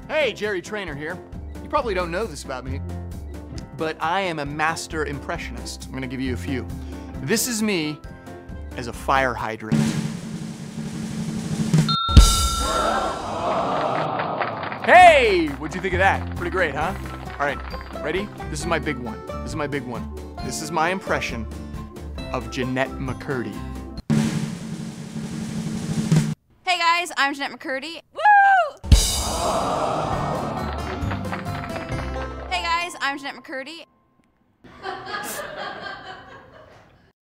Hey, Jerry Trainor here. You probably don't know this about me, but I am a master impressionist. I'm gonna give you a few. This is me as a fire hydrant. Hey, what'd you think of that? Pretty great, huh? All right, ready? This is my big one. This is my big one. This is my impression of Jennette McCurdy. Hey guys, I'm Jennette McCurdy. Woo! Hey guys, I'm Jennette McCurdy.